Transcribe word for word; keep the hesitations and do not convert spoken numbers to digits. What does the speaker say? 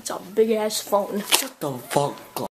It's a big ass phone. Shut the fuck up.